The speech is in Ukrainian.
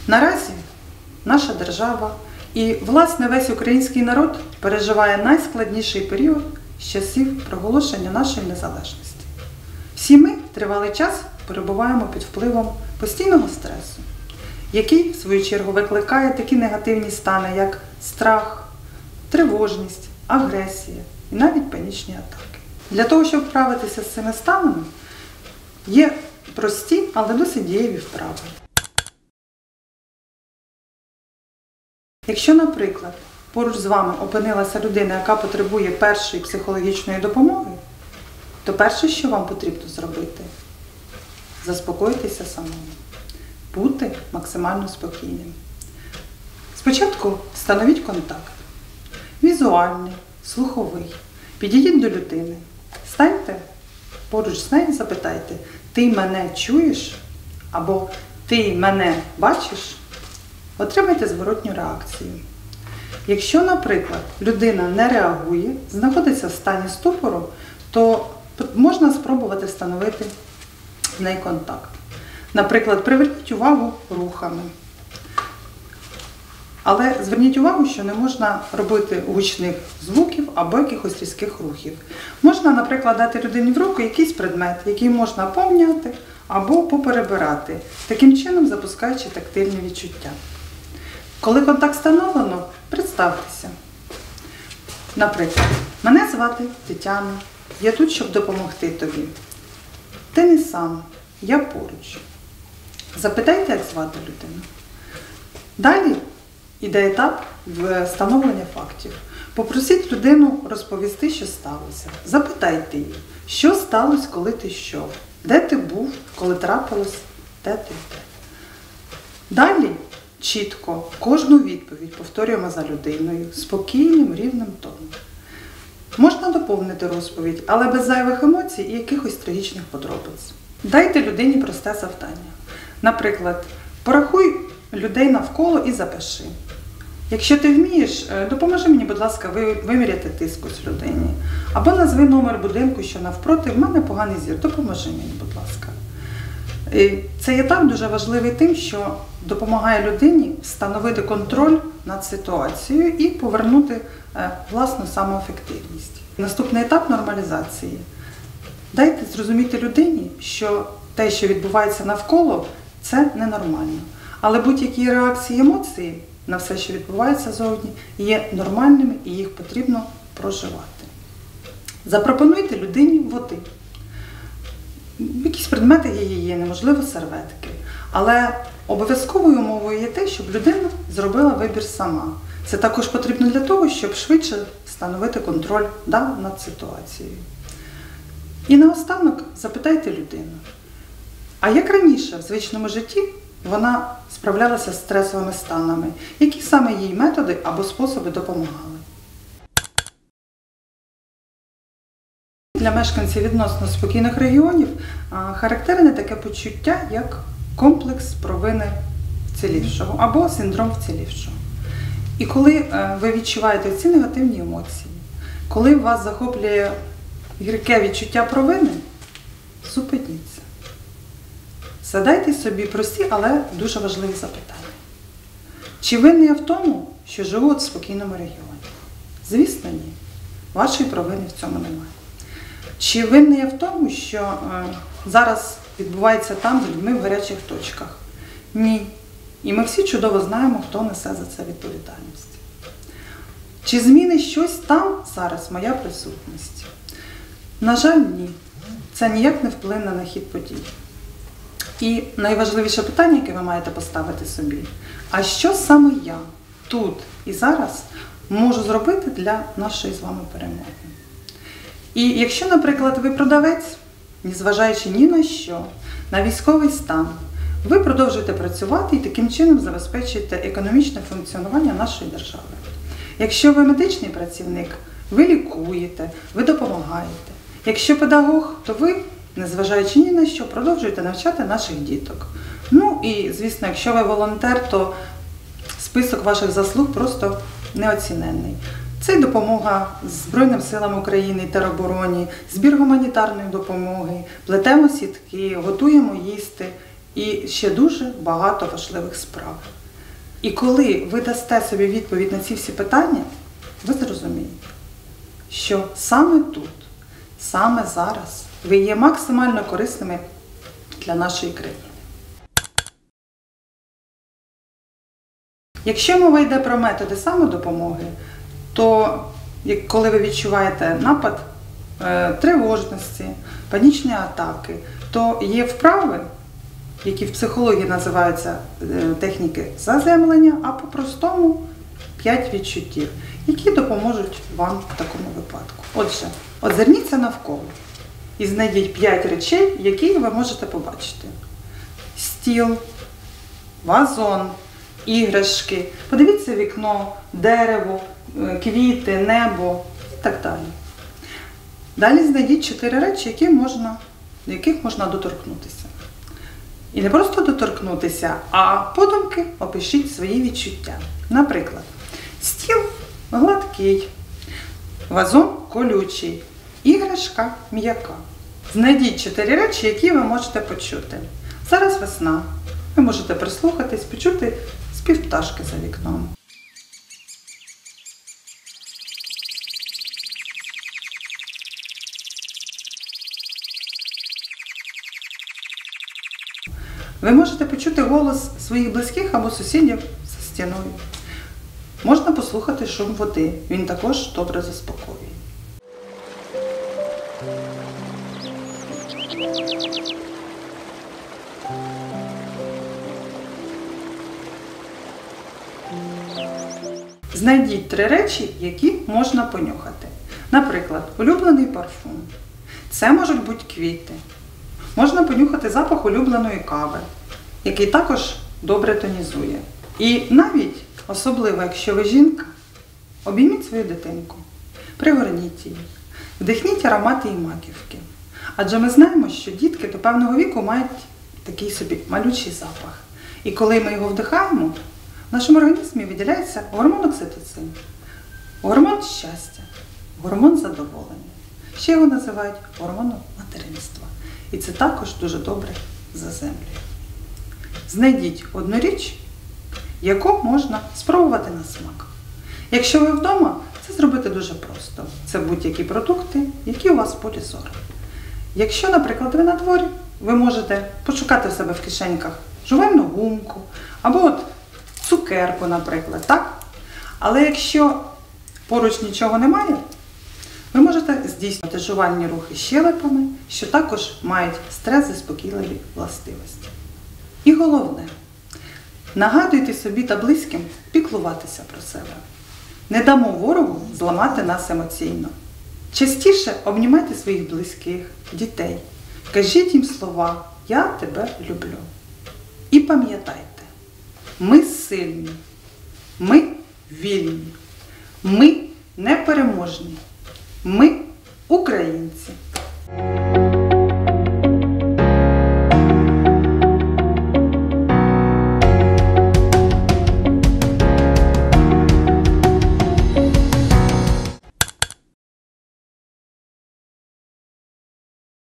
Наразі наша держава і, власне, весь український народ переживає найскладніший період з часів проголошення нашої незалежності. Всі ми тривалий час перебуваємо під впливом постійного стресу, який, в свою чергу, викликає такі негативні стани, як страх, тривожність, агресія і навіть панічні атаки. Для того, щоб вправитися з цими станами, є прості, але досить дієві вправи. Якщо, наприклад, поруч з вами опинилася людина, яка потребує першої психологічної допомоги, то перше, що вам потрібно зробити – заспокоїтися самому, бути максимально спокійним. Спочатку встановіть контакт – візуальний, слуховий. Підійдіть до людини, станьте поруч з нею і запитайте: «Ти мене чуєш?» або «Ти мене бачиш?» Отримайте зворотню реакцію. Якщо, наприклад, людина не реагує, знаходиться в стані ступору, то можна спробувати встановити з нею контакт. Наприклад, приверніть увагу рухами. Але зверніть увагу, що не можна робити гучних звуків або якихось різких рухів. Можна, наприклад, дати людині в руку якийсь предмет, який можна помняти або поперебирати, таким чином запускаючи тактильні відчуття. Коли контакт встановлено, представтеся. Наприклад, мене звати Тетяна, я тут, щоб допомогти тобі. Ти не сам, я поруч. Запитайте, як звати людину. Далі іде етап встановлення фактів. Попросіть людину розповісти, що сталося. Запитайте її, що сталося, коли ти йшов, де ти був, коли трапилось, де ти. Далі чітко кожну відповідь повторюємо за людиною, спокійним, рівним тоном. Можна доповнити розповідь, але без зайвих емоцій і якихось трагічних подробиць. Дайте людині просте завдання. Наприклад, порахуй людей навколо і запиши. Якщо ти вмієш, допоможи мені, будь ласка, виміряти тиск ось людині. Або назви номер будинку, що навпроти, в мене поганий зір, допоможи мені, будь ласка. Цей етап дуже важливий тим, що допомагає людині встановити контроль над ситуацією і повернути власну самоефективність. Наступний етап – нормалізації. Дайте зрозуміти людині, що те, що відбувається навколо, це ненормально. Але будь-які реакції і емоції на все, що відбувається зовні, є нормальними і їх потрібно проживати. Запропонуйте людині води. Якісь предмети є, неможливо серветки. Але обов'язковою умовою є те, щоб людина зробила вибір сама. Це також потрібно для того, щоб швидше встановити контроль над ситуацією. І наостанок запитайте людину, а як раніше в звичному житті вона справлялася з стресовими станами? Які саме їй методи або способи допомагали? Для мешканців відносно спокійних регіонів характерне таке почуття, як комплекс провини вцілівшого або синдром вцілівшого. І коли ви відчуваєте ці негативні емоції, коли вас захоплює гірке відчуття провини, зупиніться. Задайте собі прості, але дуже важливі запитання. Чи винний я в тому, що живу в спокійному регіоні? Звісно, ні. Вашої провини в цьому немає. Чи винний я в тому, що зараз відбувається там з людьми в гарячих точках? Ні. І ми всі чудово знаємо, хто несе за це відповідальність. Чи змінить щось там зараз моя присутність? На жаль, ні. Це ніяк не вплине на хід подій. І найважливіше питання, яке ви маєте поставити собі, а що саме я тут і зараз можу зробити для нашої з вами перемоги? І якщо, наприклад, ви продавець, незважаючи ні на що, на військовий стан, ви продовжуєте працювати і таким чином забезпечуєте економічне функціонування нашої держави. Якщо ви медичний працівник, ви лікуєте, ви допомагаєте. Якщо педагог, то ви, незважаючи ні на що, продовжуєте навчати наших діток. Ну і, звісно, якщо ви волонтер, то список ваших заслуг просто неоціненний. Це допомога Збройним силам України, теробороні, збір гуманітарної допомоги, плетемо сітки, готуємо їсти і ще дуже багато важливих справ. І коли ви дасте собі відповідь на ці всі питання, ви зрозумієте, що саме тут, саме зараз ви є максимально корисними для нашої країни. Якщо мова йде про методи самодопомоги, то коли ви відчуваєте напад тривожності, панічні атаки, то є вправи, які в психології називаються техніки заземлення, а по-простому 5 відчуттів, які допоможуть вам в такому випадку. Отже, озирніться навколо і знайдіть 5 речей, які ви можете побачити. Стіл, вазон, іграшки, подивіться вікно, дерево, квіти, небо і так далі. Далі знайдіть 4 речі, до яких можна доторкнутися. І не просто доторкнутися, а подумки опишіть свої відчуття. Наприклад, стіл гладкий, вазон колючий, іграшка м'яка. Знайдіть 4 речі, які ви можете почути. Зараз весна. Ви можете прислухатись, почути спів пташки за вікном. Ви можете почути голос своїх близьких або сусідів за стіною. Можна послухати шум води, він також добре заспокоює. Знайдіть 3 речі, які можна понюхати. Наприклад, улюблений парфум. Це можуть бути квіти. Можна понюхати запах улюбленої кави, який також добре тонізує. І навіть, особливо якщо ви жінка, обійміть свою дитинку, пригорніть її, вдихніть аромати її маківки. Адже ми знаємо, що дітки до певного віку мають такий собі малючий запах. І коли ми його вдихаємо, в нашому організмі виділяється гормон окситоцин, гормон щастя, гормон задоволення. Ще його називають гормоном материнства. І це також дуже добре заземлює. Знайдіть одну річ, яку можна спробувати на смак. Якщо ви вдома, це зробити дуже просто. Це будь-які продукти, які у вас в полі зору. Якщо, наприклад, ви на дворі, ви можете пошукати в себе в кишеньках жувальну гумку, або от цукерку, наприклад, так? Але якщо поруч нічого немає, ви можете здійснювати жувальні рухи щелепами, що також мають стрес-заспокійливі властивості. І головне, нагадуйте собі та близьким піклуватися про себе. Не дамо ворогу зламати нас емоційно. Частіше обнімайте своїх близьких, дітей. Кажіть їм слова «Я тебе люблю». І пам'ятайте, ми сильні, ми вільні, ми непереможні, ми українці.